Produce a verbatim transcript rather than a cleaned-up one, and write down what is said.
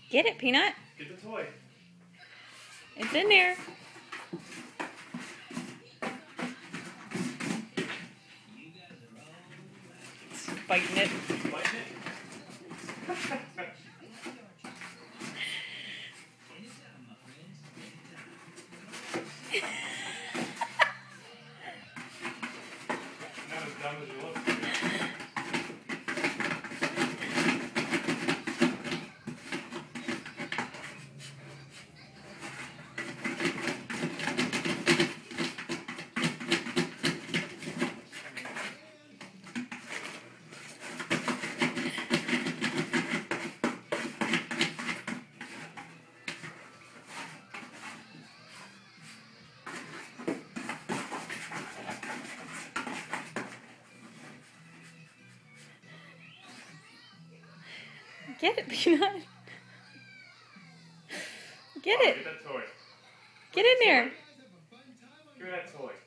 Get it, Peanut. Get the toy. It's in there. It's biting it. Biting it. Not as dumb as you look. Get it, Peanut. Get Oh, it. get that toy. Get in there. Give me that toy.